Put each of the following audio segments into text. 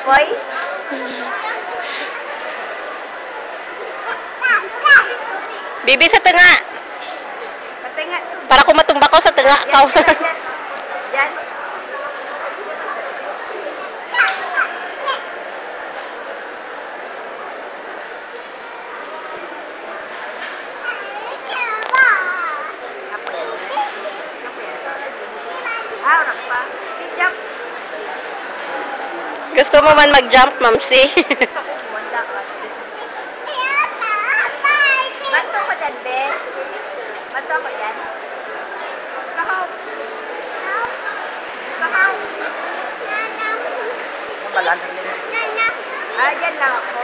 Boy? Bibi sa tanga. Patinga. Para kung matumba ko sa tanga. Yan, yan. Yan. Ah, oras pa. Jump. Gusto mo man mag-jump, Mamsi? Gusto ko kumanda ka. Bato ko dyan, be. Bato ko dyan. Kahaw. Kahaw. Ah, dyan lang ako.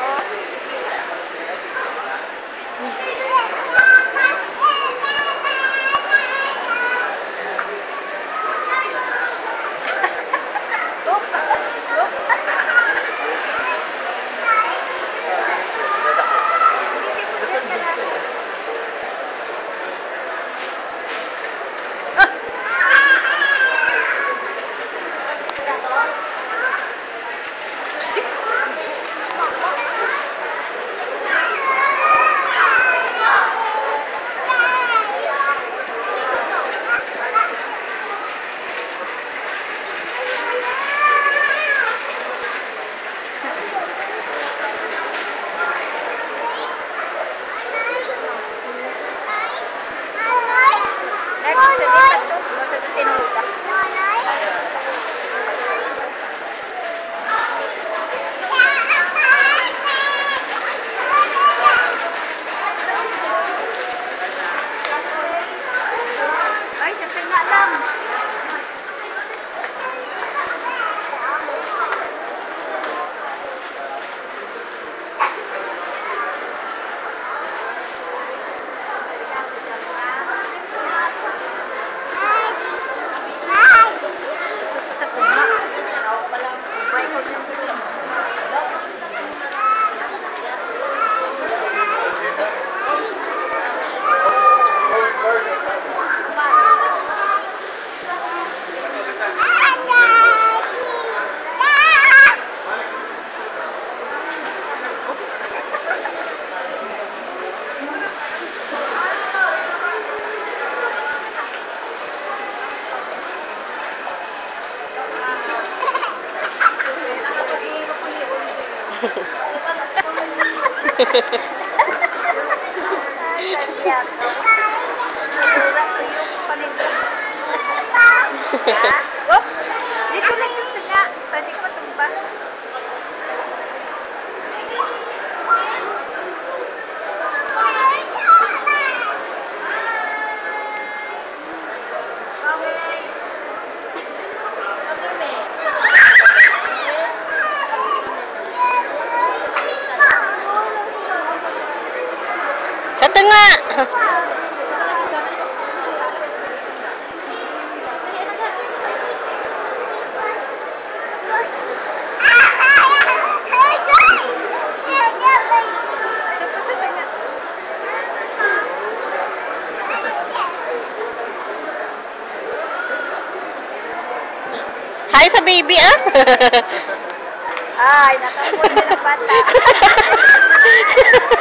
Ay, kasi nga lang. Dito lang yung tanga. Pwede ko matumba. Sa tanga. Hi sa baby, ah. Ay, nakapun din ang bata.